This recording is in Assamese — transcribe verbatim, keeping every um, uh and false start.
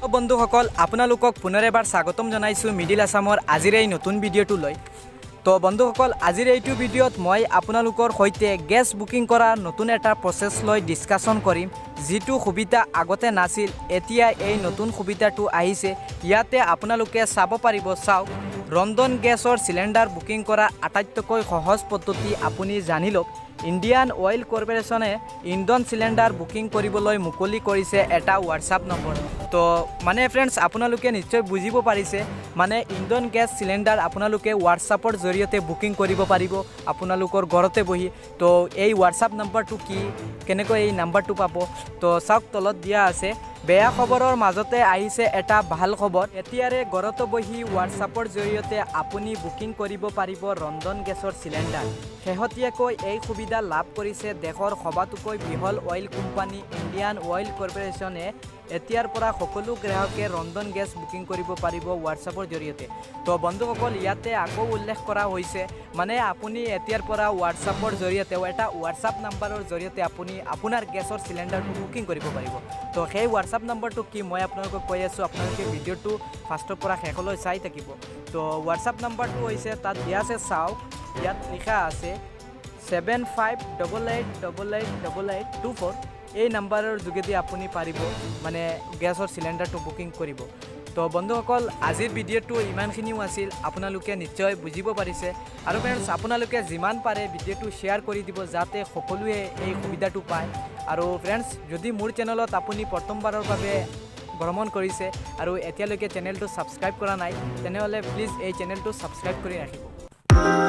বন্ধুসকল আপোনালোকক পুনৰ এবাৰ স্বাগতম জনাইছোঁ মিডিল আসামৰ আজিৰ এই নতুন ভিডিঅ'টো লৈ। তো বন্ধুসকল আজিৰ এইটো ভিডিঅ'ত মই আপোনালোকৰ সৈতে গেছ বুকিং কৰা নতুন এটা প্ৰচেছ লৈ ডিছকাশ্যন কৰিম, যিটো সুবিধা আগতে নাছিল, এতিয়া এই নতুন সুবিধাটো আহিছে। ইয়াতে আপোনালোকে চাব পাৰিব, চাওক ৰন্ধন গেছৰ চিলিণ্ডাৰ বুকিং কৰা আটাইতকৈ সহজ পদ্ধতি আপুনি জানি লওক। ইণ্ডিয়ান অইল কৰ্পোৰেশ্যনে ইন্ধন চিলিণ্ডাৰ বুকিং কৰিবলৈ মুকলি কৰিছে এটা হোৱাটছআপ নম্বৰ। তো মানে ফ্ৰেণ্ডছ আপোনালোকে নিশ্চয় বুজিব পাৰিছে, মানে ইন্ধন গেছ চিলিণ্ডাৰ আপোনালোকে হোৱাটছআপৰ জৰিয়তে বুকিং কৰিব পাৰিব আপোনালোকৰ ঘৰতে বহি। তো এই হোৱাটছআপ নম্বৰটো কি, কেনেকৈ এই নাম্বাৰটো পাব, তো চাওক তলত দিয়া আছে। বেয়া খবৰৰ মাজতে আহিছে এটা ভাল খবৰ। এতিয়াৰে ঘৰতে বহি হোৱাটছআপৰ জৰিয়তে আপুনি বুকিং কৰিব পাৰিব ৰন্ধন গেছৰ চিলিণ্ডাৰ। শেহতীয়াকৈ এই সুবিধা লাভ কৰিছে দেশৰ সবাতোকৈ বৃহৎ অইল কোম্পানী ইণ্ডিয়ান অইল কৰ্পোৰেশ্যনে। এতিয়াৰ পৰা সকলো গ্ৰাহকে ৰন্ধন গেছ বুকিং কৰিব পাৰিব হোৱাটছআপৰ জৰিয়তে। তো বন্ধুসকল ইয়াতে আকৌ উল্লেখ কৰা হৈছে, মানে আপুনি এতিয়াৰ পৰা হোৱাটছআপৰ জৰিয়তে এটা হোৱাটছআপ নাম্বাৰৰ জৰিয়তে আপুনি আপোনাৰ গেছৰ চিলিণ্ডাৰটো বুকিং কৰিব পাৰিব। তো সেই হোৱাটছআপ নাম্বাৰটো কি মই আপোনালোকক কৈ আছোঁ, আপোনালোকে ভিডিঅ'টো ফাৰ্ষ্টৰ পৰা শেষলৈ চাই থাকিব। তো হোৱাটছআপ নাম্বাৰটো হৈছে তাত দিয়া আছে, চাওক ইয়াত লিখা আছে seven five double eight double eight double eight two four. এই নাম্বাৰৰ যোগেদি আপুনি পাৰিব মানে গেছৰ চিলিণ্ডাৰটো বুকিং কৰিব। তো বন্ধুসকল আজিৰ ভিডিঅ'টো ইমানখিনিও আছিল, আপোনালোকে নিশ্চয় বুজিব পাৰিছে। আৰু ফ্ৰেণ্ডছ আপোনালোকে যিমান পাৰে ভিডিঅ'টো শ্বেয়াৰ কৰি দিব যাতে সকলোৱে এই সুবিধাটো পায়। আৰু ফ্ৰেণ্ডছ যদি মোৰ চেনেলত আপুনি প্ৰথমবাৰৰ বাবে ভ্ৰমণ কৰিছে আৰু এতিয়ালৈকে চেনেলটো ছাবস্ক্ৰাইব কৰা নাই, তেনেহ'লে প্লিজ এই চেনেলটো ছাবস্ক্ৰাইব কৰি ৰাখিব।